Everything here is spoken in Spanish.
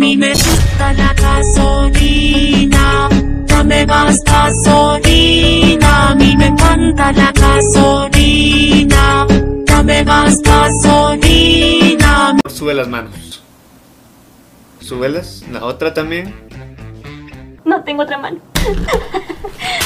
mí me gusta la gasolina, dame más gasolina. A mí me encanta la gasolina, dame más gasolina. Sube las manos. Súbelas. La otra también. No tengo otra mano.